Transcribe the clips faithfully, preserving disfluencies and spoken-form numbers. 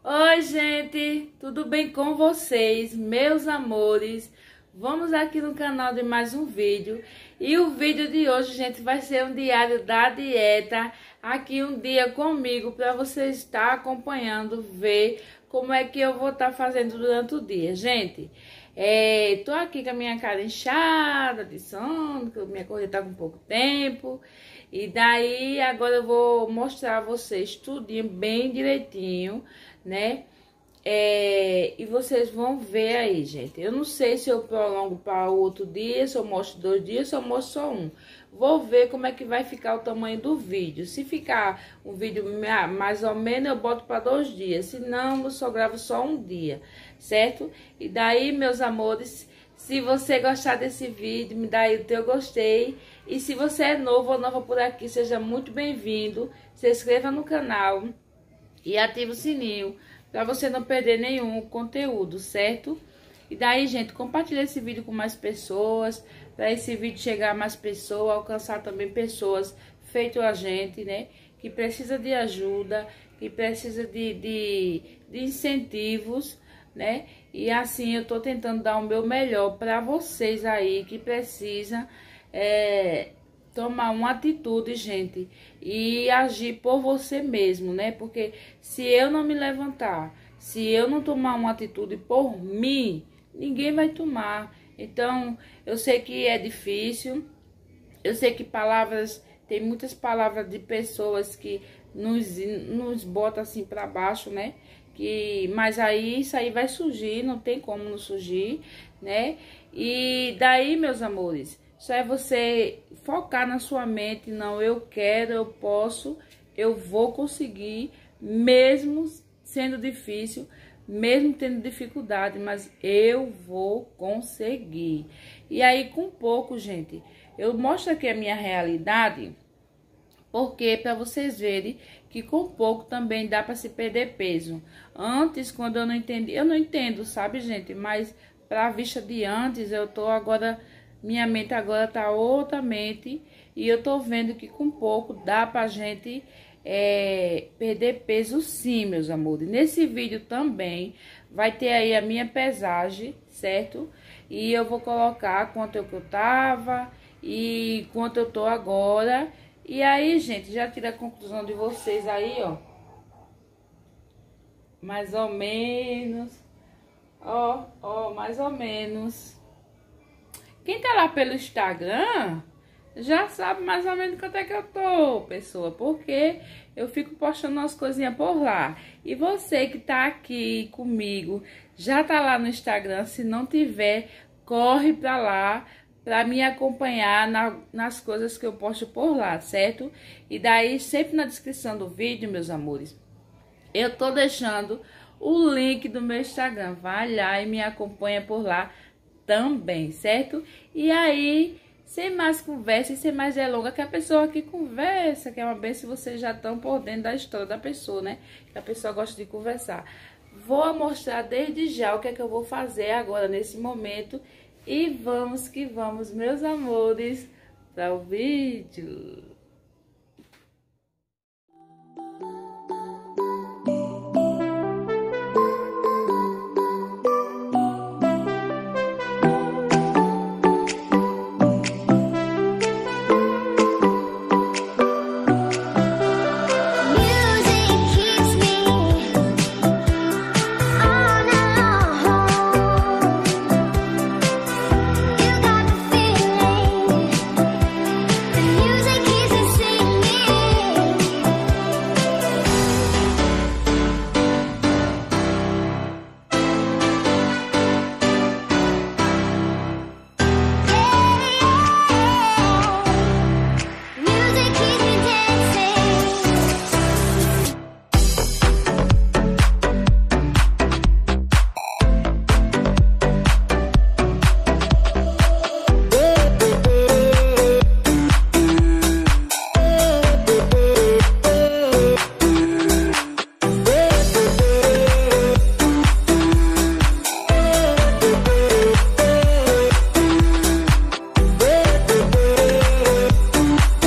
Oi, gente, tudo bem com vocês, meus amores? Vamos aqui no canal de mais um vídeo. E o vídeo de hoje, gente, vai ser um diário da dieta. Aqui um dia comigo para você estar acompanhando, ver como é que eu vou estar fazendo durante o dia. Gente, é, tô aqui com a minha cara inchada de sono, que minha corrida tá com pouco tempo. E daí agora eu vou mostrar a vocês tudinho bem direitinho, né? É, e vocês vão ver aí, gente. Eu não sei se eu prolongo para outro dia, se eu mostro dois dias, se eu mostro só um. Vou ver como é que vai ficar o tamanho do vídeo. Se ficar um vídeo mais ou menos, eu boto para dois dias. Se não, eu só gravo só um dia, certo? E daí, meus amores, se você gostar desse vídeo, me dá aí o teu gostei. E se você é novo ou nova por aqui, seja muito bem-vindo. Se inscreva no canal e ative o sininho para você não perder nenhum conteúdo, certo? E daí, gente, compartilha esse vídeo com mais pessoas, para esse vídeo chegar a mais pessoas, alcançar também pessoas feito a gente, né? Que precisa de ajuda, que precisa de, de, de incentivos, né? E assim eu tô tentando dar o meu melhor para vocês aí que precisam é, tomar uma atitude, gente, e agir por você mesmo, né? Porque se eu não me levantar, se eu não tomar uma atitude por mim, ninguém vai tomar. Então, eu sei que é difícil, eu sei que palavras, tem muitas palavras de pessoas que nos, nos botam assim para baixo, né? Que, mas aí, isso aí vai surgir, não tem como não surgir, né? E daí, meus amores, só é você focar na sua mente, não, eu quero, eu posso, eu vou conseguir, mesmo sendo difícil, mesmo tendo dificuldade, mas eu vou conseguir. E aí, com pouco, gente, eu mostro aqui a minha realidade, porque para vocês verem que com pouco também dá para se perder peso. Antes, quando eu não entendi, eu não entendo, sabe, gente? Mas para a vista de antes, eu tô agora, minha mente agora tá outra mente, e eu tô vendo que com pouco dá pra gente é, perder peso sim, meus amores. Nesse vídeo também vai ter aí a minha pesagem, certo? E eu vou colocar quanto eu tava e quanto eu tô agora. E aí, gente, já tira a conclusão de vocês aí, ó. Mais ou menos. Ó, ó, mais ou menos. Quem tá lá pelo Instagram já sabe mais ou menos quanto é que eu tô, pessoa. Porque eu fico postando umas coisinhas por lá. E você que tá aqui comigo, já tá lá no Instagram. Se não tiver, corre pra lá para me acompanhar na, nas coisas que eu posto por lá, certo? E daí, sempre na descrição do vídeo, meus amores, eu tô deixando o link do meu Instagram. Vai lá e me acompanha por lá também, certo? E aí, sem mais conversa e sem mais delonga, que a pessoa que conversa, que é uma benção, vocês já estão por dentro da história da pessoa, né? Que a pessoa gosta de conversar. Vou mostrar desde já o que é que eu vou fazer agora, nesse momento. E vamos que vamos, meus amores, para o vídeo.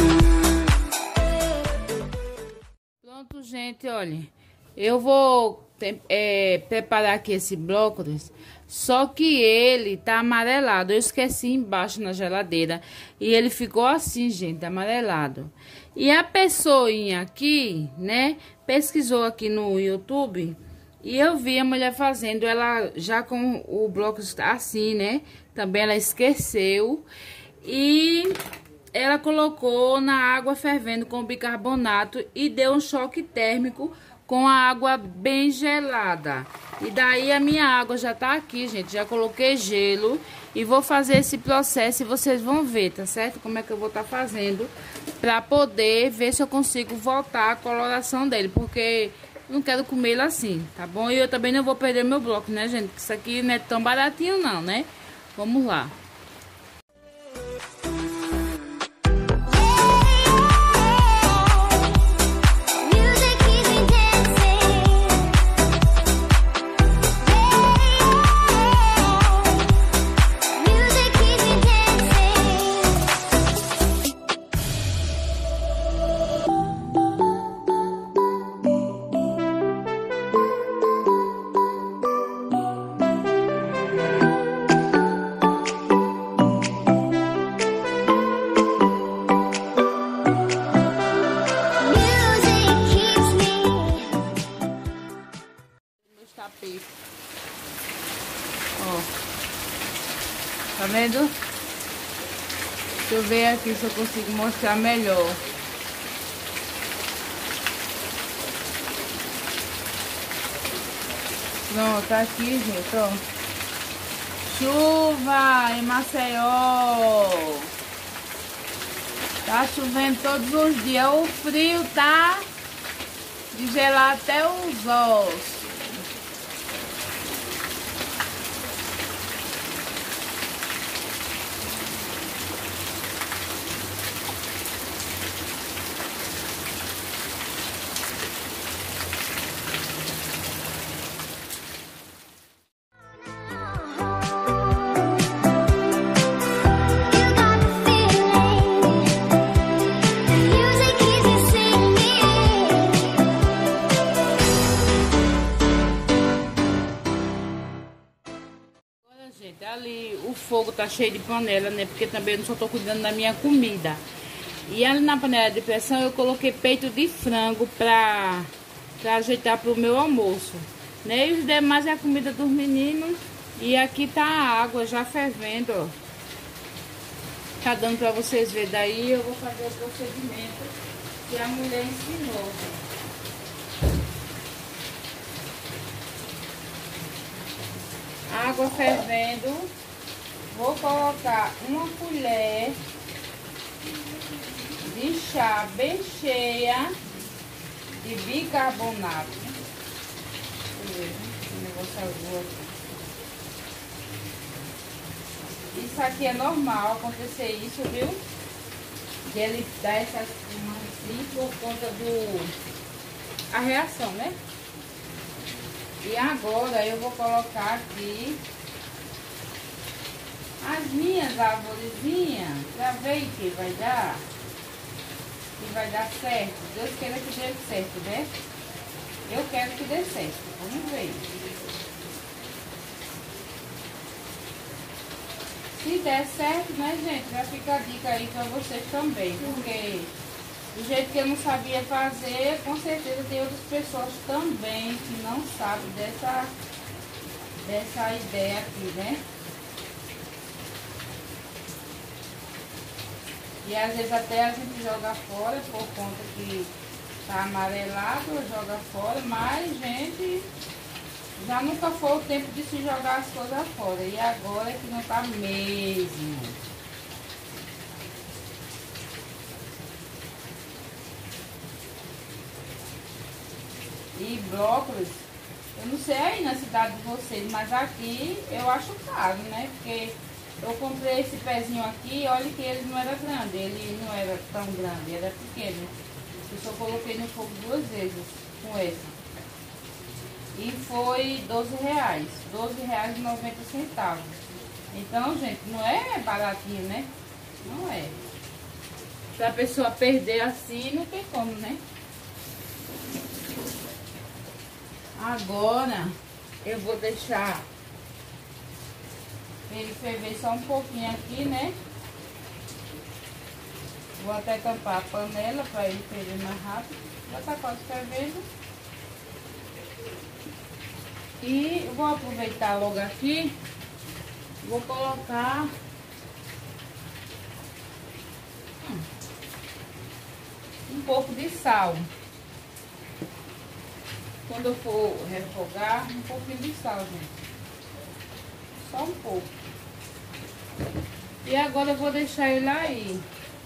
Pronto, gente, olha, eu vou tem, é, preparar aqui esse brócolis. Só que ele tá amarelado. Eu esqueci embaixo na geladeira. E ele ficou assim, gente, amarelado. E a pessoinha aqui, né, pesquisou aqui no YouTube. E eu vi a mulher fazendo, ela já com o brócolis assim, né. Também ela esqueceu. E ela colocou na água fervendo com bicarbonato. E deu um choque térmico com a água bem gelada. E daí a minha água já tá aqui, gente. Já coloquei gelo e vou fazer esse processo e vocês vão ver, tá certo? Como é que eu vou estar tá fazendo pra poder ver se eu consigo voltar a coloração dele, porque não quero comer ele assim, tá bom? E eu também não vou perder meu bloco, né, gente? Isso aqui não é tão baratinho não, né? Vamos lá. Ó, tá vendo? Deixa eu ver aqui se eu consigo mostrar melhor. Pronto, tá aqui, gente, ó. Chuva em Maceió. Tá chovendo todos os dias. O frio tá de gelar até os ossos. Gente, ali o fogo tá cheio de panela, né? Porque também eu não só tô cuidando da minha comida. E ali na panela de pressão eu coloquei peito de frango pra, pra ajeitar pro meu almoço, né? E os demais é a comida dos meninos. E aqui tá a água já fervendo, ó. Tá dando pra vocês verem. Daí eu vou fazer o procedimento que a mulher ensinou. Água fervendo, vou colocar uma colher de chá bem cheia de bicarbonato. Deixa eu ver, o negócio azul aqui. Isso aqui é normal acontecer isso, viu? De ele dar essa espuma assim por conta do... a reação, né? E agora eu vou colocar aqui as minhas arvorezinhas, pra ver o que vai dar, que vai dar certo. Deus queira que dê certo, né? Eu quero que dê certo, vamos ver. Se der certo, né, gente, já fica a dica aí pra vocês também, porque do jeito que eu não sabia fazer, com certeza tem outras pessoas também que não sabem dessa, dessa ideia aqui, né? E às vezes até a gente joga fora por conta que tá amarelado, joga fora, mas, gente, já nunca foi o tempo de se jogar as coisas fora. E agora é que não tá mesmo. E brócolis, eu não sei aí na cidade de vocês, mas aqui eu acho caro, né? Porque eu comprei esse pezinho aqui, olha que ele não era grande, ele não era tão grande, era pequeno. Eu só coloquei no fogo duas vezes com esse. E foi doze reais, doze reais e noventa centavos. Então, gente, não é baratinho, né? Não é. Se a pessoa perder assim, não tem como, né? Agora eu vou deixar ele ferver só um pouquinho aqui, né? Vou até tampar a panela para ele ferver mais rápido. Já tá quase fervendo. E vou aproveitar logo aqui. Vou colocar hum, um pouco de sal. Quando eu for refogar, um pouquinho de sal, gente. Só um pouco. E agora eu vou deixar ele aí.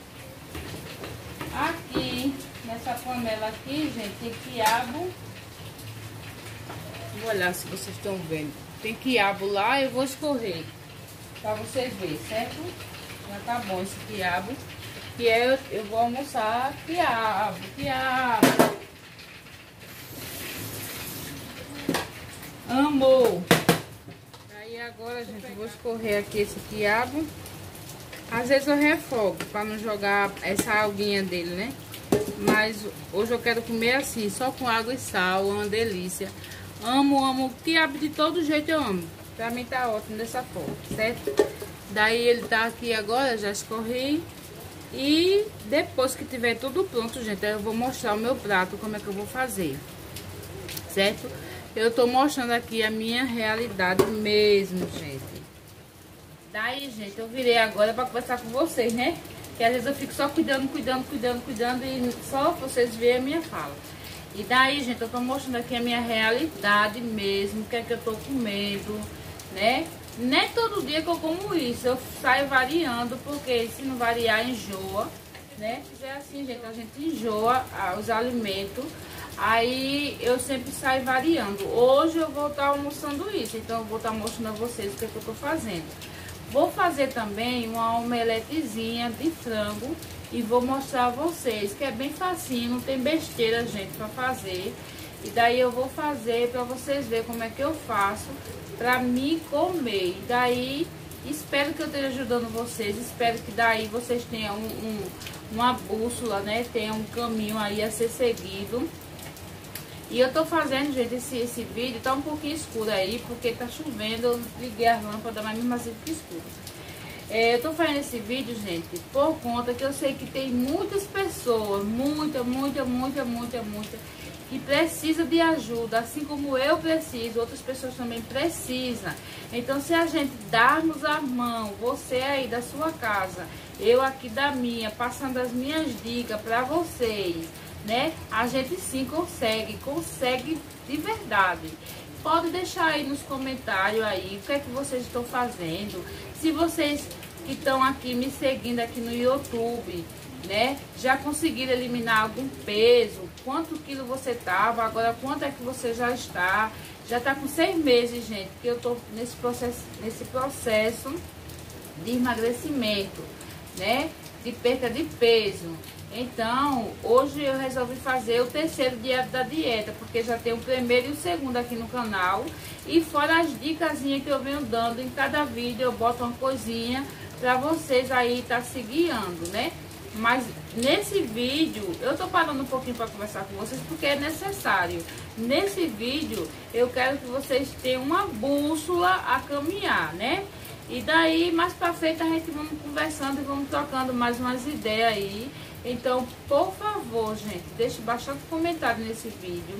Aqui, nessa panela aqui, gente, tem quiabo. Vou olhar se vocês estão vendo. Tem quiabo lá, eu vou escorrer. Pra vocês verem, certo? Já tá bom esse quiabo. Que eu, eu vou almoçar quiabo, quiabo. Amor. Aí agora, gente, eu vou escorrer aqui esse quiabo. Às vezes eu refogo para não jogar essa aguinha dele, né? Mas hoje eu quero comer assim, só com água e sal, uma delícia. Amo, amo. Quiabo de todo jeito eu amo. Pra mim tá ótimo dessa forma, certo? Daí ele tá aqui agora, já escorri. E depois que tiver tudo pronto, gente, eu vou mostrar o meu prato, como é que eu vou fazer. Certo? Eu tô mostrando aqui a minha realidade mesmo, gente. Daí, gente, eu virei agora pra conversar com vocês, né? Que às vezes eu fico só cuidando, cuidando, cuidando, cuidando e só vocês veem a minha fala. E daí, gente, eu tô mostrando aqui a minha realidade mesmo, o que é que eu tô comendo, né? Nem todo dia que eu como isso, eu saio variando, porque se não variar, enjoa, né? Se é assim, gente, a gente enjoa ah, os alimentos. Aí eu sempre saio variando. Hoje eu vou estar almoçando isso, então eu vou estar mostrando a vocês o que, é que eu tô fazendo. Vou fazer também uma omeletezinha de frango e vou mostrar a vocês, que é bem facinho, não tem besteira, gente, para fazer. E daí eu vou fazer para vocês verem como é que eu faço para me comer. E daí espero que eu esteja ajudando vocês, espero que daí vocês tenham um, um, uma bússola, né? Tenham um caminho aí a ser seguido. E eu tô fazendo, gente, esse, esse vídeo, tá um pouquinho escuro aí, porque tá chovendo, eu liguei as lâmpadas, mas mesmo assim fica escuro. É, eu tô fazendo esse vídeo, gente, por conta que eu sei que tem muitas pessoas, muita, muita, muita, muita, muita, que precisa de ajuda, assim como eu preciso, outras pessoas também precisam. Então, se a gente darmos a mão, você aí da sua casa, eu aqui da minha, passando as minhas dicas para vocês, né? A gente sim consegue, consegue de verdade. Pode deixar aí nos comentários aí o que é que vocês estão fazendo. Se vocês que estão aqui me seguindo aqui no YouTube, né, já conseguiram eliminar algum peso, quanto quilo você tava, agora quanto é que você já está. Já tá com seis meses, gente, que eu tô nesse processo, nesse processo de emagrecimento, né, de perda de peso. Então, hoje eu resolvi fazer o terceiro dia da dieta, porque já tem o primeiro e o segundo aqui no canal. E fora as dicasinhas que eu venho dando em cada vídeo, eu boto uma coisinha pra vocês aí tá se guiando, né? Mas nesse vídeo, eu tô parando um pouquinho para conversar com vocês, porque é necessário. Nesse vídeo, eu quero que vocês tenham uma bússola a caminhar, né? E daí, mais pra frente, a gente vamos conversando e vamos trocando mais umas ideias aí. Então, por favor, gente, deixe bastante comentário nesse vídeo.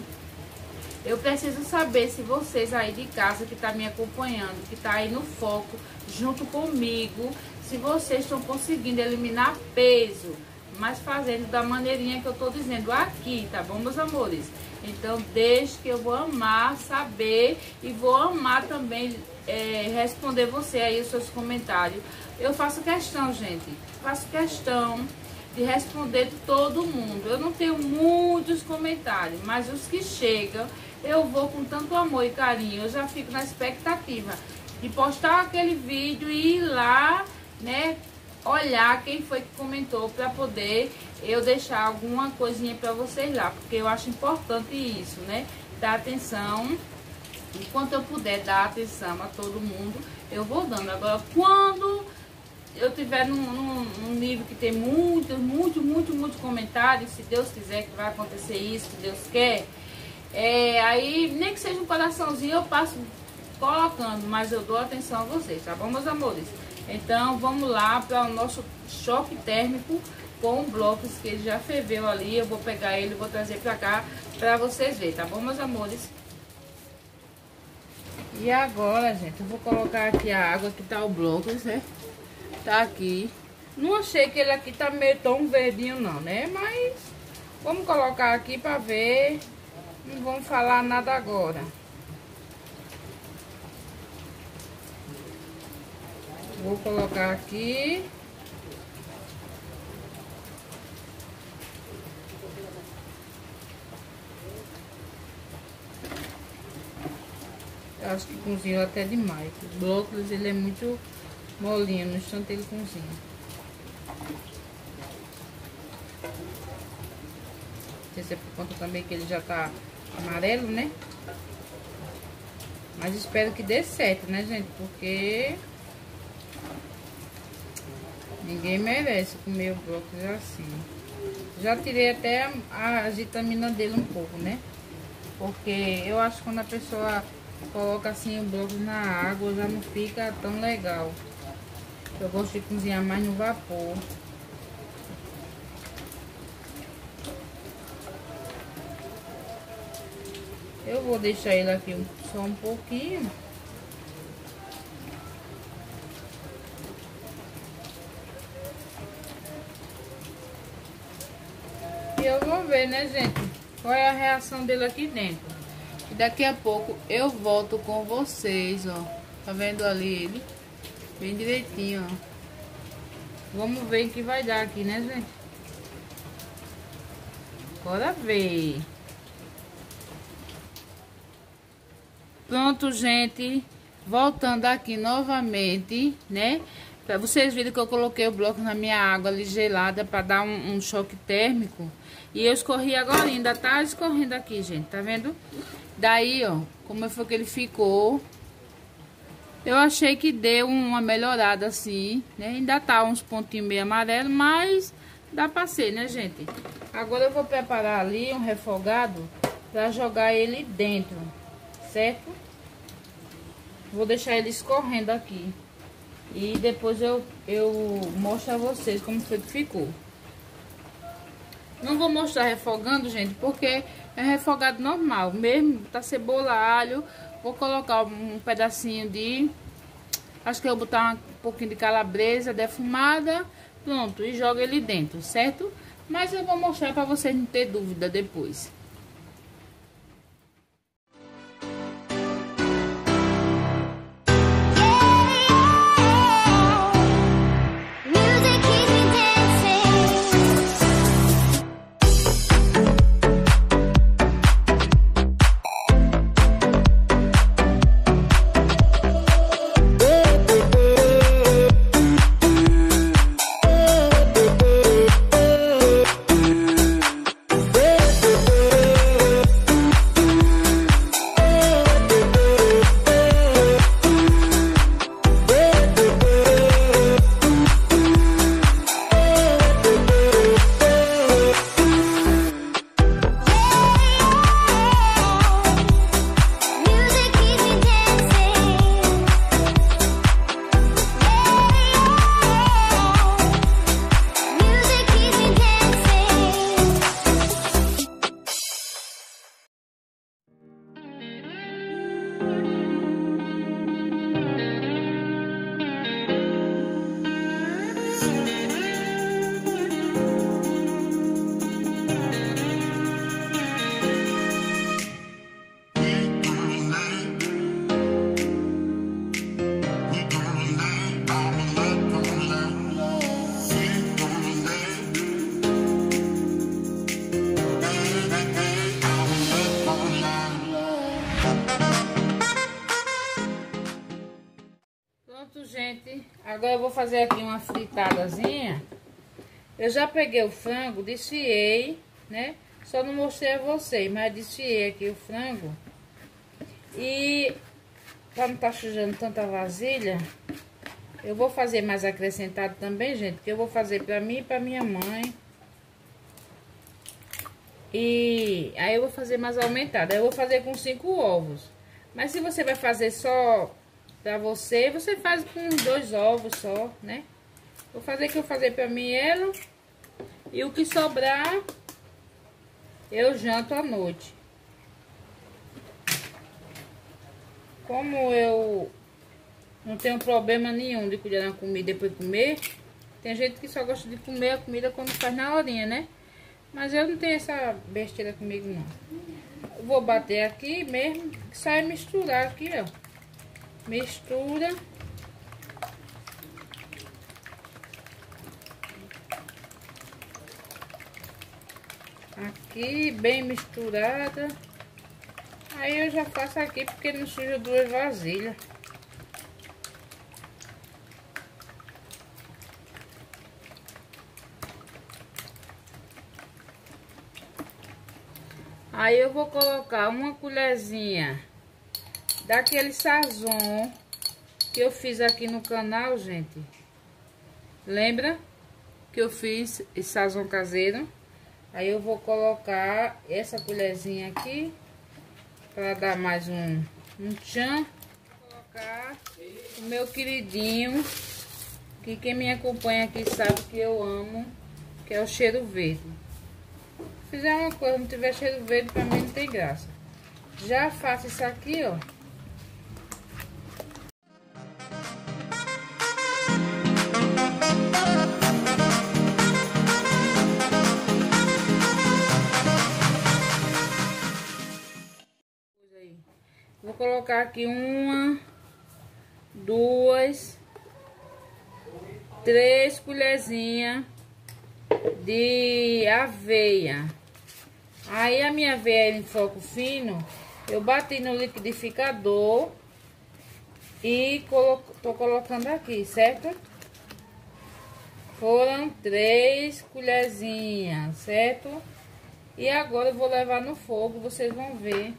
Eu preciso saber se vocês aí de casa que tá me acompanhando, que tá aí no foco, junto comigo, se vocês estão conseguindo eliminar peso, mas fazendo da maneirinha que eu tô dizendo aqui, tá bom, meus amores? Então, deixe que eu vou amar saber e vou amar também é, responder você aí os seus comentários. Eu faço questão, gente, faço questão de responder todo mundo. Eu não tenho muitos comentários, mas os que chegam, eu vou com tanto amor e carinho. Eu já fico na expectativa de postar aquele vídeo e ir lá, né, olhar quem foi que comentou, para poder eu deixar alguma coisinha para vocês lá, porque eu acho importante isso, né, dar atenção. Enquanto eu puder dar atenção a todo mundo, eu vou dando. Agora, quando eu tiver num, num, num nível que tem muito, muito, muito, muito comentários, se Deus quiser que vai acontecer isso, se Deus quer, É, aí, nem que seja um coraçãozinho, eu passo colocando, mas eu dou atenção a vocês, tá bom, meus amores? Então, vamos lá para o nosso choque térmico com blocos que ele já ferveu ali. Eu vou pegar ele e vou trazer pra cá pra vocês verem, tá bom, meus amores? E agora, gente, eu vou colocar aqui a água que tá o bloco, né? Tá aqui. Não achei que ele aqui tá meio tão verdinho não, né? Mas vamos colocar aqui pra ver. Não vamos falar nada agora. Vou colocar aqui. Eu acho que cozinhou até demais. O brócolis, ele é muito molinho, no instante ele cozinha. Não sei se é por conta também que ele já tá amarelo, né? Mas espero que dê certo, né, gente? Porque ninguém merece comer o brócolis assim. Já tirei até a, a vitamina dele um pouco, né? Porque eu acho que quando a pessoa coloca assim o brócolis na água, já não fica tão legal. Eu gosto de cozinhar mais no vapor. Eu vou deixar ele aqui só um pouquinho. E eu vou ver, né, gente, qual é a reação dele aqui dentro. E daqui a pouco eu volto com vocês, ó. Tá vendo ali ele? Bem direitinho, ó. Vamos ver o que vai dar aqui, né, gente? Bora ver. Pronto, gente. Voltando aqui novamente, né? Pra vocês verem que eu coloquei o bloco na minha água ali gelada pra dar um, um choque térmico. E eu escorri agora, ainda tá escorrendo aqui, gente. Tá vendo? Daí, ó, como foi que ele ficou. Eu achei que deu uma melhorada assim, né? Ainda tá uns pontinhos meio amarelo, mas dá pra ser, né, gente? Agora eu vou preparar ali um refogado pra jogar ele dentro, certo? Vou deixar ele escorrendo aqui. E depois eu, eu mostro a vocês como foi que ficou. Não vou mostrar refogando, gente, porque é refogado normal. Mesmo tá cebola, alho. Vou colocar um pedacinho de... Acho que eu vou botar um pouquinho de calabresa defumada. Pronto, e jogo ele dentro, certo? Mas eu vou mostrar pra vocês não ter dúvida depois. Pronto, gente. Agora eu vou fazer aqui uma fritadazinha. Eu já peguei o frango, desfiei, né? Só não mostrei a vocês, mas desfiei aqui o frango. E para não estar sujando tanta vasilha, eu vou fazer mais acrescentado também, gente, que eu vou fazer para mim e para minha mãe. E aí eu vou fazer mais aumentada. Eu vou fazer com cinco ovos. Mas se você vai fazer só pra você, você faz com dois ovos só, né? Vou fazer o que eu fazer pra mim, ela. E o que sobrar, eu janto à noite. Como eu não tenho problema nenhum de cuidar da comida e depois comer. Tem gente que só gosta de comer a comida quando faz na horinha, né? Mas eu não tenho essa besteira comigo, não. Eu vou bater aqui mesmo, que sai misturar aqui, ó. Mistura. Aqui, bem misturada. Aí eu já faço aqui, porque não suja duas vasilhas. Aí eu vou colocar uma colherzinha daquele sazon que eu fiz aqui no canal, gente. Lembra que eu fiz esse sazon caseiro? Aí eu vou colocar essa colherzinha aqui para dar mais um, um tchan. Vou colocar o meu queridinho, que quem me acompanha aqui sabe que eu amo, que é o cheiro verde. Se fizer uma coisa, não tiver cheiro verde, pra mim não tem graça. Já faço isso aqui, ó. Vou colocar aqui uma, duas, três colherzinhas de aveia. Aí a minha aveia em foco fino, eu bati no liquidificador e colo tô colocando aqui, certo? Foram três colherzinhas, certo? E agora eu vou levar no fogo, vocês vão ver.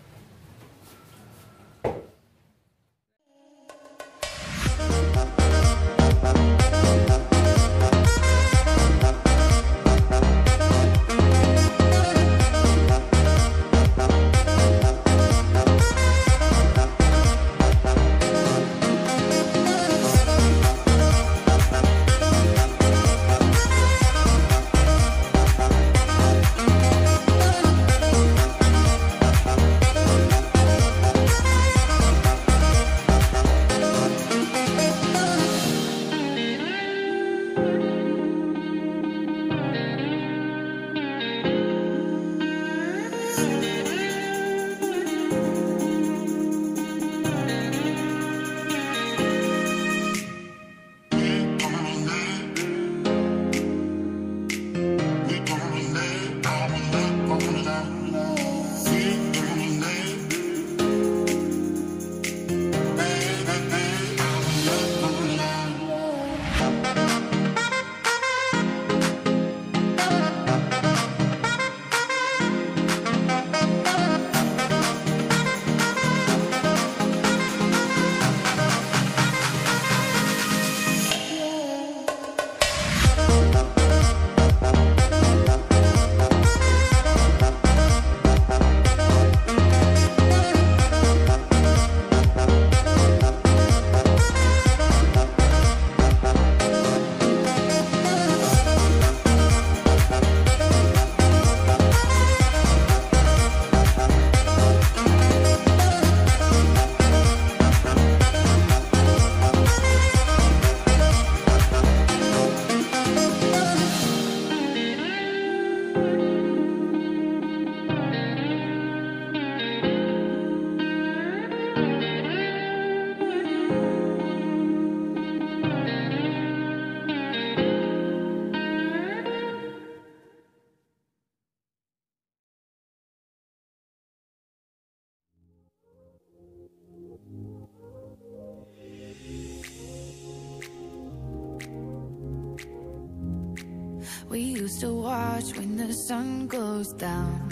We used to watch when the sun goes down.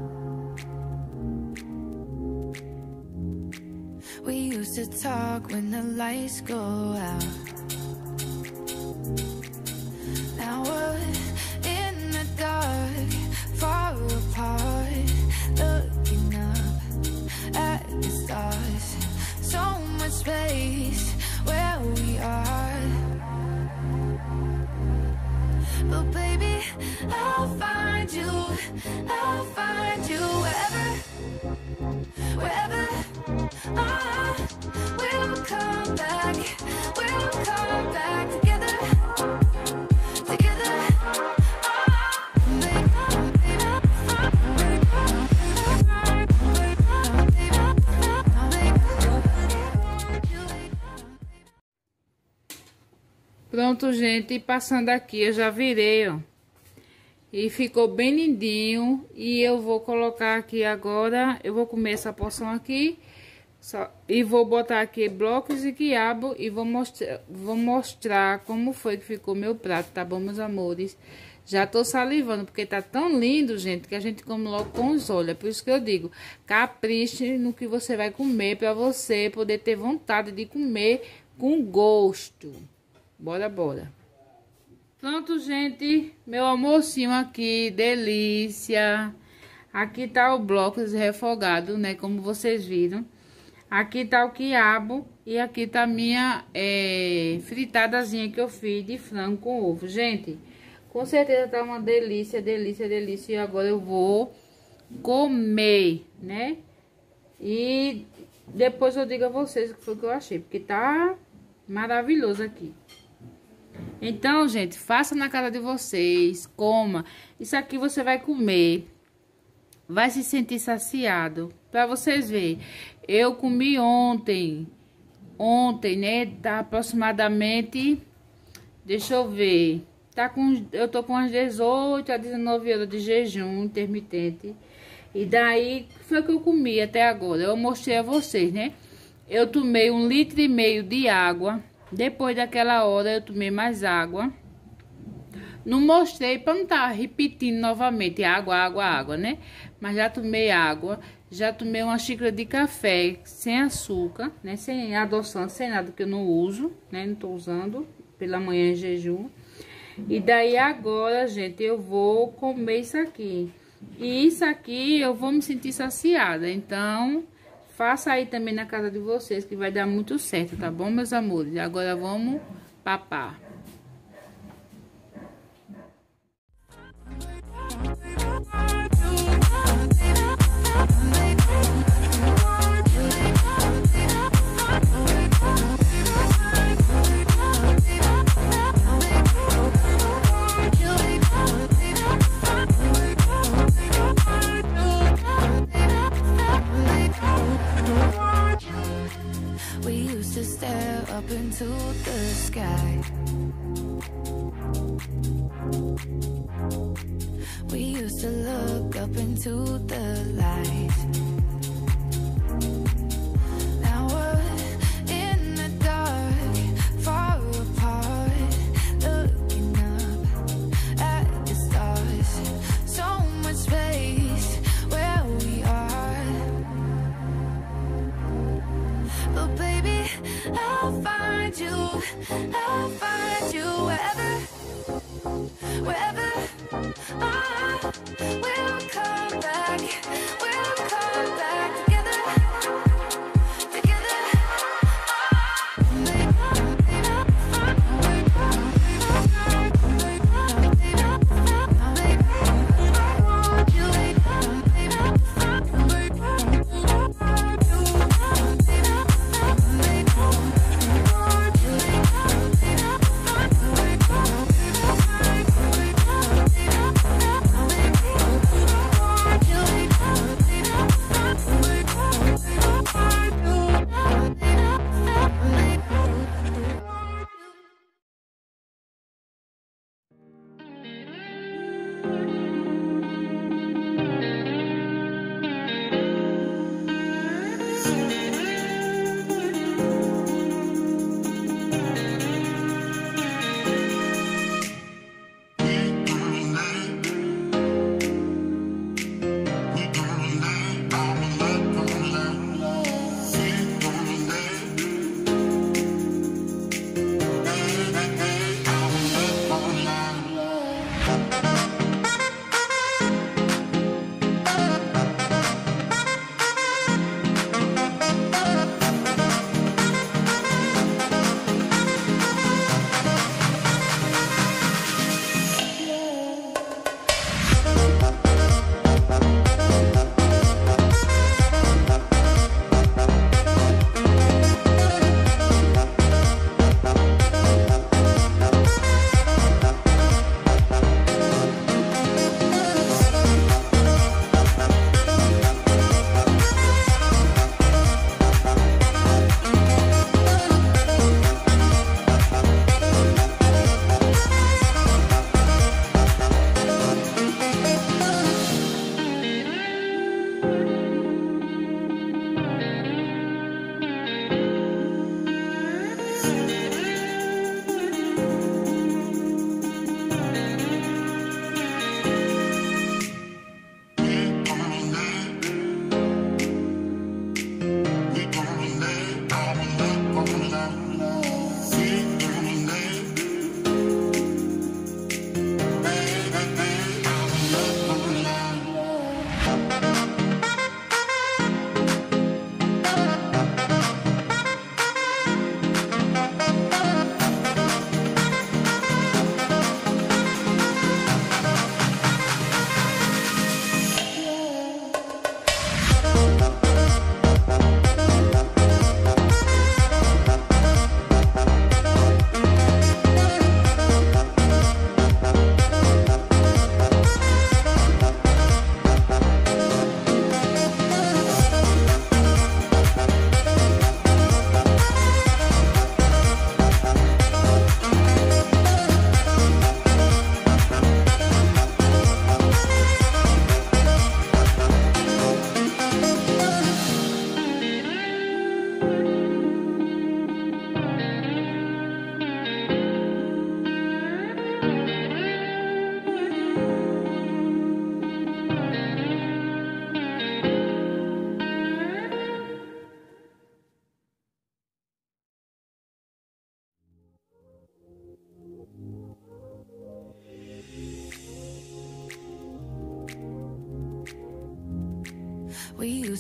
We used to talk when the lights go out. Now we're in the dark, far apart. I'll find you, I'll find you wherever, wherever. Ah, we'll come back, we'll come back together, together. Pronto, gente, passando aqui, eu já virei, ó. E ficou bem lindinho. E eu vou colocar aqui agora, eu vou comer essa porção aqui. Só, e vou botar aqui blocos de quiabo e vou mostrar, vou mostrar como foi que ficou meu prato, tá bom, meus amores? Já tô salivando, porque tá tão lindo, gente, que a gente come logo com os olhos. É por isso que eu digo, capriche no que você vai comer, pra você poder ter vontade de comer com gosto. Bora, bora. Pronto, gente, meu almocinho aqui, delícia. Aqui tá o bloco refogado, né, como vocês viram. Aqui tá o quiabo e aqui tá a minha é, fritadazinha que eu fiz de frango com ovo. Gente, com certeza tá uma delícia, delícia, delícia. E agora eu vou comer, né? E depois eu digo a vocês o que foi que eu achei, porque tá maravilhoso aqui. Então, gente, faça na casa de vocês, coma. Isso aqui você vai comer, vai se sentir saciado. Pra vocês verem, eu comi ontem, ontem, né, tá aproximadamente, deixa eu ver, tá com, eu tô com umas dezoito a dezenove horas de jejum intermitente. E daí, foi o que eu comi até agora, eu mostrei a vocês, né. Eu tomei um litro e meio de água, depois daquela hora eu tomei mais água. Não mostrei para não estar repetindo novamente água, água, água, né? Mas já tomei água, já tomei uma xícara de café sem açúcar, né? Sem adoçante, sem nada, que eu não uso, né? Não tô usando pela manhã em jejum. E daí agora, gente, eu vou comer isso aqui. E isso aqui eu vou me sentir saciada. Então, faça aí também na casa de vocês, que vai dar muito certo, tá bom, meus amores? Agora vamos papar. We used to stare up into the sky. We used to look up into the light. Now we're in the dark, far apart, looking up at the stars. So much space where we are. But baby, I'll find you, I'll find you wherever, wherever. Ah, we'll come back, we'll come back together, together.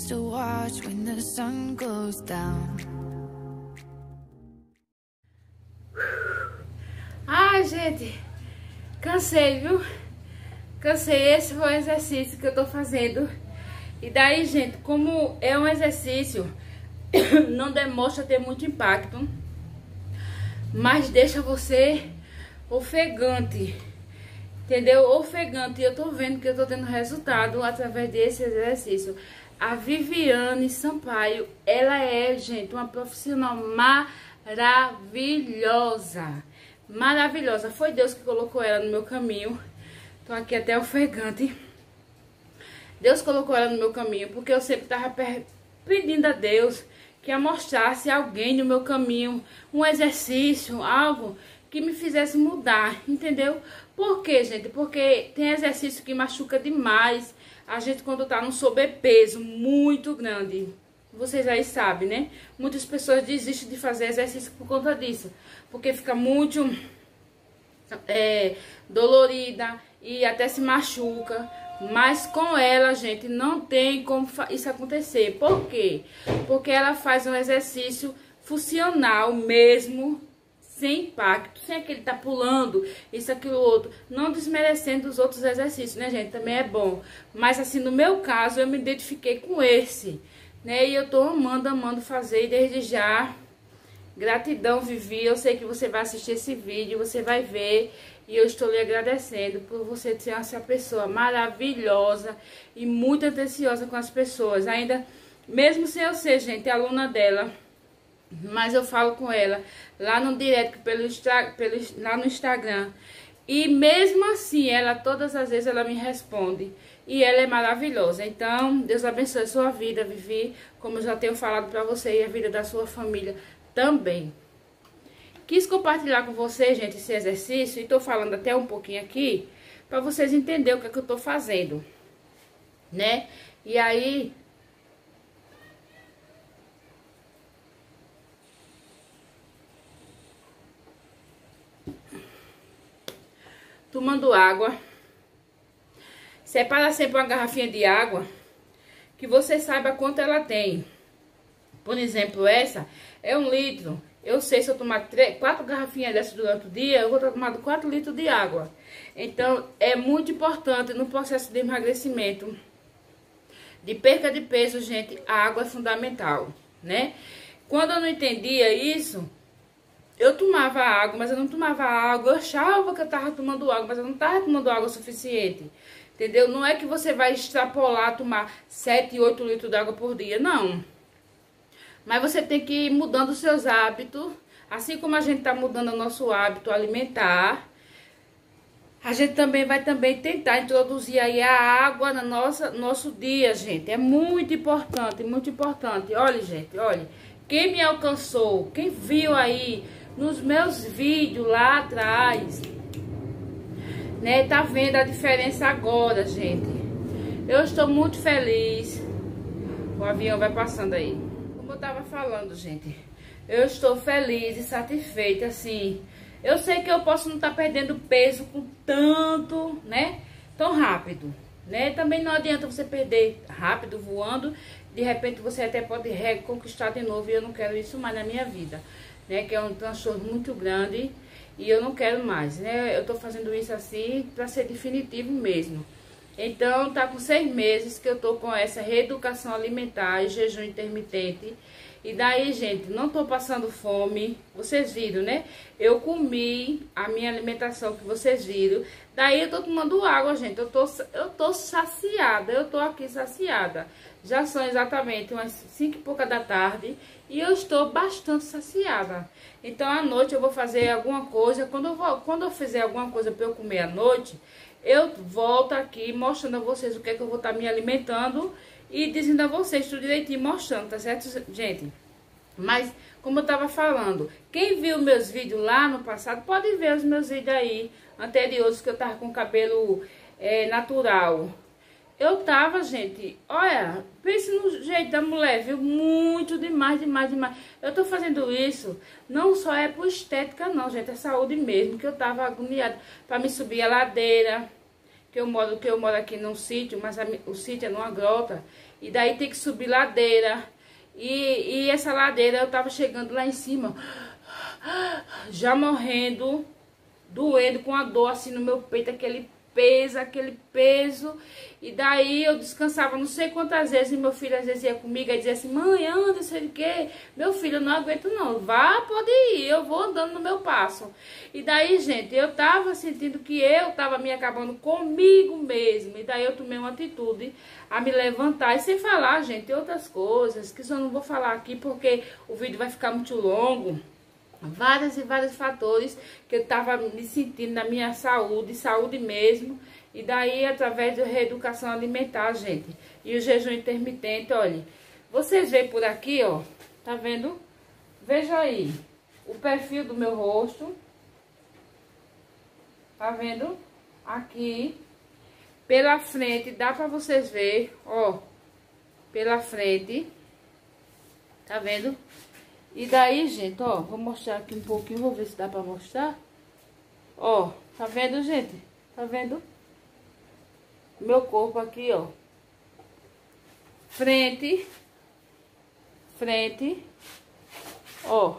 used to watch when the sun goes down. Ai, gente, cansei, viu? Cansei. Esse foi o exercício que eu tô fazendo. E daí, gente, como é um exercício, não demonstra ter muito impacto, mas deixa você ofegante, entendeu? Ofegante. E eu tô vendo que eu tô tendo resultado através desse exercício. A Viviane Sampaio, ela é, gente, uma profissional maravilhosa. Maravilhosa. Foi Deus que colocou ela no meu caminho. Tô aqui até ofegante. Deus colocou ela no meu caminho, porque eu sempre tava pedindo a Deus que mostrasse alguém no meu caminho, um exercício, algo que me fizesse mudar, entendeu? Por quê, gente? Porque tem exercício que machuca demais a gente quando tá num sobrepeso muito grande. Vocês aí sabem, né? Muitas pessoas desistem de fazer exercício por conta disso, porque fica muito é, dolorida e até se machuca. Mas com ela, gente, não tem como isso acontecer. Por quê? Porque ela faz um exercício funcional mesmo, sem impacto, sem aquele tá pulando, isso, aquilo, outro. Não desmerecendo os outros exercícios, né, gente? Também é bom. Mas assim, no meu caso, eu me identifiquei com esse, né? E eu tô amando, amando fazer. E desde já, gratidão, Vivi. Eu sei que você vai assistir esse vídeo, você vai ver. E eu estou lhe agradecendo por você ser essa pessoa maravilhosa e muito atenciosa com as pessoas. Ainda, mesmo sem eu ser, gente, aluna dela, mas eu falo com ela lá no direct, pelo, pelo, lá no Instagram. E mesmo assim, ela, todas as vezes, ela me responde. E ela é maravilhosa. Então, Deus abençoe a sua vida, Vivi, como eu já tenho falado pra você, e a vida da sua família também. Quis compartilhar com vocês, gente, esse exercício, e tô falando até um pouquinho aqui, pra vocês entenderem o que é que eu tô fazendo, né? E aí, tomando água, separa sempre uma garrafinha de água, que você saiba quanto ela tem. Por exemplo, essa é um litro. Eu sei, se eu tomar três, quatro garrafinhas dessas durante o dia, eu vou estar tomando quatro litros de água. Então, é muito importante no processo de emagrecimento, de perca de peso, gente, a água é fundamental, né? Quando eu não entendia isso, eu tomava água, mas eu não tomava água. Eu achava que eu tava tomando água, mas eu não tava tomando água suficiente, entendeu? Não é que você vai extrapolar, tomar sete, oito litros de água por dia, não. Mas você tem que ir mudando os seus hábitos, assim como a gente tá mudando o nosso hábito alimentar, a gente também vai também tentar introduzir aí a água no nosso, nosso dia, gente. É muito importante, muito importante. Olha, gente, olha, quem me alcançou, quem viu aí nos meus vídeos lá atrás, né, tá vendo a diferença agora, gente. Eu estou muito feliz. O avião vai passando aí. Como eu tava falando, gente, eu estou feliz e satisfeita, assim. Eu sei que eu posso não estar perdendo peso com tanto, né, tão rápido, né? Também não adianta você perder rápido, voando. De repente você até pode reconquistar de novo, e eu não quero isso mais na minha vida, né? Que é um transtorno muito grande e eu não quero mais, né? Eu tô fazendo isso assim para ser definitivo mesmo. Então, tá com seis meses que eu tô com essa reeducação alimentar e jejum intermitente. E daí, gente, não tô passando fome. Vocês viram, né? Eu comi a minha alimentação que vocês viram. Daí eu tô tomando água, gente. Eu tô, eu tô saciada. Eu tô aqui saciada. Já são exatamente umas cinco e pouca da tarde. E eu estou bastante saciada. Então, à noite eu vou fazer alguma coisa. Quando eu, vou, quando eu fizer alguma coisa para eu comer à noite, eu volto aqui mostrando a vocês o que é que eu vou estar me alimentando e dizendo a vocês tudo direitinho, mostrando, tá certo, gente? Mas, como eu tava falando, quem viu meus vídeos lá no passado, pode ver os meus vídeos aí, anteriores, que eu tava com cabelo é, natural. Eu tava, gente, olha, pense no jeito da mulher, viu? Muito demais, demais, demais. Eu tô fazendo isso, não só é por estética não, gente, é saúde mesmo, que eu tava agoniada pra me subir a ladeira, que eu moro, que eu moro aqui num sítio, mas a, o sítio é numa grota, E daí tem que subir ladeira. E, e essa ladeira eu tava chegando lá em cima, já morrendo, doendo, com a dor assim no meu peito, aquele peso, aquele peso. E daí eu descansava não sei quantas vezes, e meu filho às vezes ia comigo e dizia assim: mãe, anda, não sei o que. Meu filho, eu não aguento não, vá, pode ir, eu vou andando no meu passo. E daí, gente, eu tava sentindo que eu tava me acabando comigo mesmo. E daí eu tomei uma atitude a me levantar, e sem falar, gente, outras coisas que eu não vou falar aqui porque o vídeo vai ficar muito longo. Vários e vários fatores que eu tava me sentindo na minha saúde, saúde mesmo. E daí, através da reeducação alimentar, gente, e o jejum intermitente, olha, vocês veem por aqui, ó, tá vendo? Veja aí, o perfil do meu rosto, tá vendo? Aqui, pela frente, dá pra vocês verem, ó, pela frente, tá vendo? E daí, gente, ó, vou mostrar aqui um pouquinho, vou ver se dá pra mostrar. Ó, tá vendo, gente? Tá vendo? Meu corpo aqui, ó. Frente. Frente. Ó.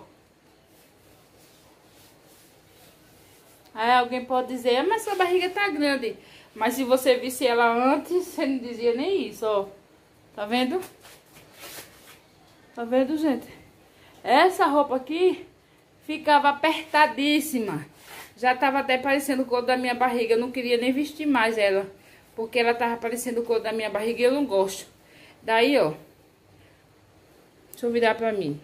Aí alguém pode dizer: ah, mas sua barriga tá grande. Mas se você visse ela antes, você não dizia nem isso, ó. Tá vendo? Tá vendo, gente? Essa roupa aqui ficava apertadíssima. Já tava até parecendo o couro da minha barriga. Eu não queria nem vestir mais ela, porque ela tava parecendo o couro da minha barriga e eu não gosto. Daí, ó. Deixa eu virar pra mim.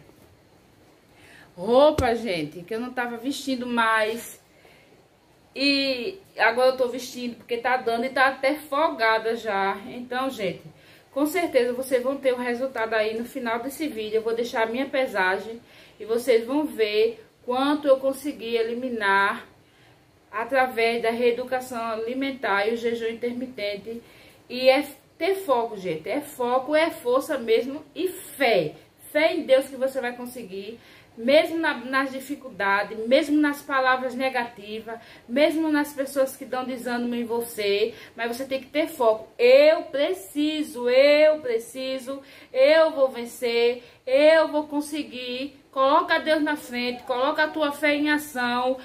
Roupa, gente, que eu não tava vestindo mais. E agora eu tô vestindo porque tá dando e tá até folgada já. Então, gente, com certeza vocês vão ter o resultado aí no final desse vídeo. Eu vou deixar a minha pesagem e vocês vão ver quanto eu consegui eliminar através da reeducação alimentar e o jejum intermitente. E é ter foco, gente. É foco, é força mesmo e fé. Fé em Deus que você vai conseguir. Mesmo na, nas dificuldades, mesmo nas palavras negativas, mesmo nas pessoas que dão desânimo em você, mas você tem que ter foco. Eu preciso, eu preciso, eu vou vencer, eu vou conseguir. Coloca Deus na frente, coloca a tua fé em ação,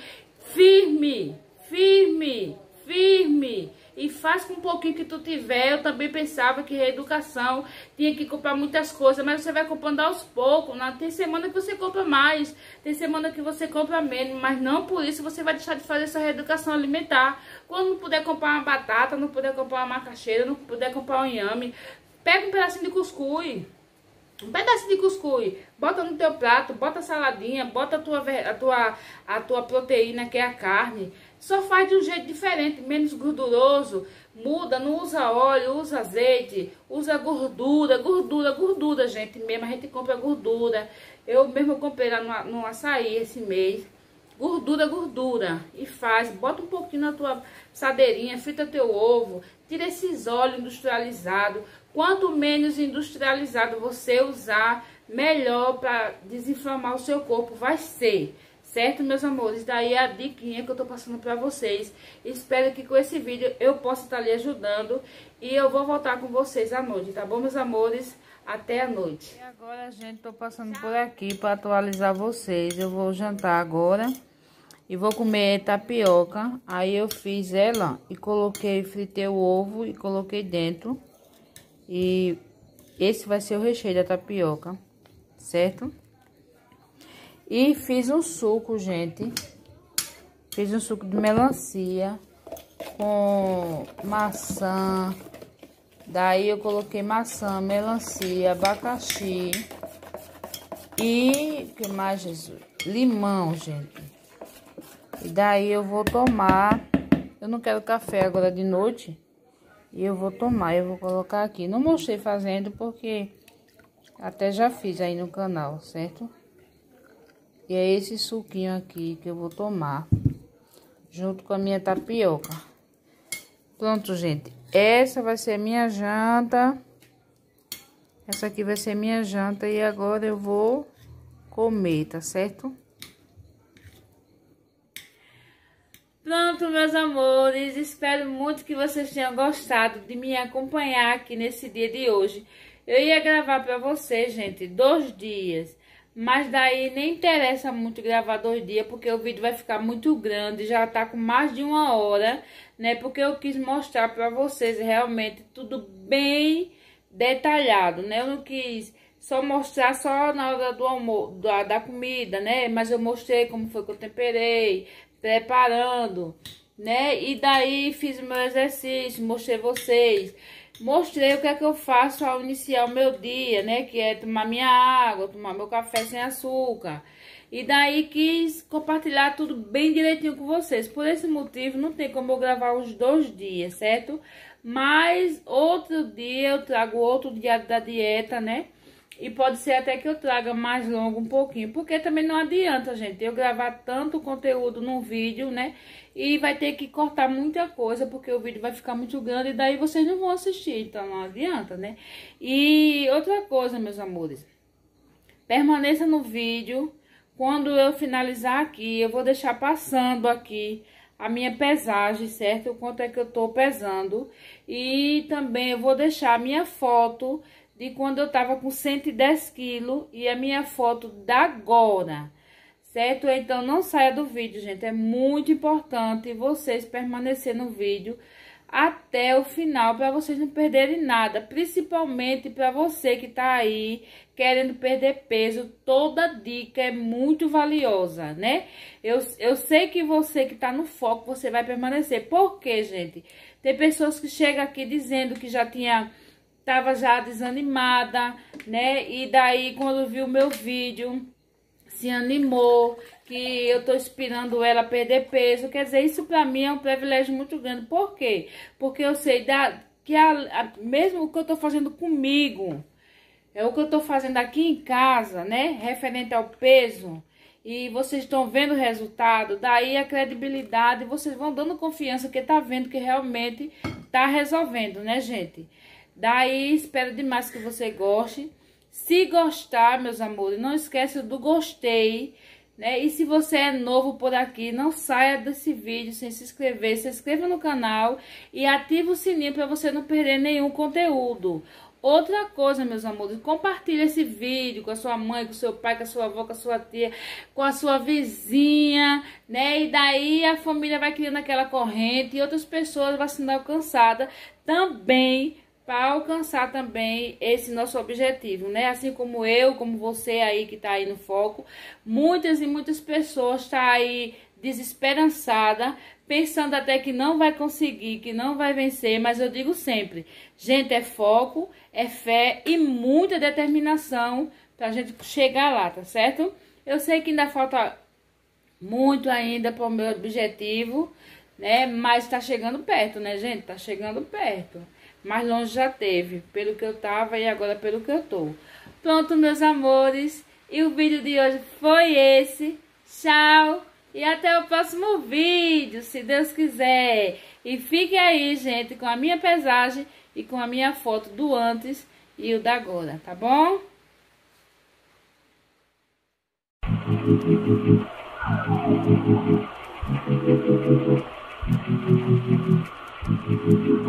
firme, firme, firme. E faz com um pouquinho que tu tiver. Eu também pensava que reeducação tinha que comprar muitas coisas, mas você vai comprando aos poucos. Né? Tem semana que você compra mais, tem semana que você compra menos, mas não por isso você vai deixar de fazer essa reeducação alimentar. Quando não puder comprar uma batata, não puder comprar uma macaxeira, não puder comprar um inhame, pega um pedacinho de cuscuz. Um pedacinho de cuscuz, bota no teu prato, bota a saladinha, bota a tua, a, tua, a tua proteína, que é a carne. Só faz de um jeito diferente, menos gorduroso. Muda, não usa óleo, usa azeite, usa gordura, gordura, gordura, gente, mesmo. A gente compra gordura. Eu mesmo comprei lá no, no açaí esse mês. Gordura, gordura. E faz, bota um pouquinho na tua assadeirinha, frita teu ovo, tira esses óleos industrializados. Quanto menos industrializado você usar, melhor para desinflamar o seu corpo vai ser. Certo, meus amores? Daí é a diquinha que eu tô passando pra vocês. Espero que com esse vídeo eu possa estar lhe ajudando. E eu vou voltar com vocês à noite, tá bom, meus amores? Até a noite. E agora, gente, tô passando por aqui pra atualizar vocês. Eu vou jantar agora e vou comer tapioca. Aí eu fiz ela e coloquei, fritei o ovo e coloquei dentro. E esse vai ser o recheio da tapioca, certo? E fiz um suco, gente. Fiz um suco de melancia com maçã. Daí eu coloquei maçã, melancia, abacaxi. E, que mais, Jesus? Limão, gente. E daí eu vou tomar. Eu não quero café agora de noite. E eu vou tomar, eu vou colocar aqui. Não mostrei fazendo porque até já fiz aí no canal, certo? E é esse suquinho aqui que eu vou tomar, junto com a minha tapioca. Pronto, gente. Essa vai ser minha janta. Essa aqui vai ser minha janta e agora eu vou comer, tá certo? Pronto, meus amores. Espero muito que vocês tenham gostado de me acompanhar aqui nesse dia de hoje. Eu ia gravar pra vocês, gente, dois dias. Mas daí nem interessa muito gravar dois dias, porque o vídeo vai ficar muito grande, já tá com mais de uma hora, né? Porque eu quis mostrar pra vocês realmente tudo bem detalhado, né? Eu não quis só mostrar só na hora do almoço, da, da comida, né? Mas eu mostrei como foi que eu temperei, preparando, né? E daí fiz o meu exercício, mostrei vocês. Mostrei o que é que eu faço ao iniciar o meu dia, né? Que é tomar minha água, tomar meu café sem açúcar. E daí quis compartilhar tudo bem direitinho com vocês. Por esse motivo, não tem como eu gravar os dois dias, certo? Mas outro dia eu trago outro diário da dieta, né? E pode ser até que eu traga mais longo um pouquinho. Porque também não adianta, gente, eu gravar tanto conteúdo num vídeo, né? E vai ter que cortar muita coisa, porque o vídeo vai ficar muito grande e daí vocês não vão assistir, então não adianta, né? E outra coisa, meus amores, permaneça no vídeo. Quando eu finalizar aqui, eu vou deixar passando aqui a minha pesagem, certo? O quanto é que eu tô pesando. E também eu vou deixar a minha foto de quando eu tava com cento e dez quilos e a minha foto da agora. Certo? Então, não saia do vídeo, gente. É muito importante vocês permanecerem no vídeo até o final, para vocês não perderem nada. Principalmente para você que tá aí querendo perder peso. Toda dica é muito valiosa, né? Eu, eu sei que você que tá no foco, você vai permanecer. Por quê, gente? Tem pessoas que chegam aqui dizendo que já tinha... Tava já desanimada, né? E daí, quando viu o meu vídeo... se animou, que eu tô inspirando ela a perder peso. Quer dizer, isso pra mim é um privilégio muito grande. Por quê? Porque eu sei da, que a, a, mesmo o que eu tô fazendo comigo, é o que eu tô fazendo aqui em casa, né? Referente ao peso. E vocês estão vendo o resultado, daí a credibilidade, vocês vão dando confiança que tá vendo que realmente tá resolvendo, né, gente? Daí, espero demais que você goste. Se gostar, meus amores, não esqueça do gostei, né? E se você é novo por aqui, não saia desse vídeo sem se inscrever. Se inscreva no canal e ative o sininho para você não perder nenhum conteúdo. Outra coisa, meus amores, compartilhe esse vídeo com a sua mãe, com o seu pai, com a sua avó, com a sua tia, com a sua vizinha, né? E daí a família vai criando aquela corrente e outras pessoas vão sendo alcançadas também, para alcançar também esse nosso objetivo, né? Assim como eu, como você aí que tá aí no foco, muitas e muitas pessoas tá aí desesperançada, pensando até que não vai conseguir, que não vai vencer, mas eu digo sempre, gente, é foco, é fé e muita determinação pra gente chegar lá, tá certo? Eu sei que ainda falta muito ainda para o meu objetivo, né? Mas tá chegando perto, né, gente? Tá chegando perto. Mais longe já teve, pelo que eu tava e agora pelo que eu tô. Pronto, meus amores. E o vídeo de hoje foi esse. Tchau. E até o próximo vídeo, se Deus quiser. E fique aí, gente, com a minha pesagem e com a minha foto do antes e o da agora, tá bom? Thank you.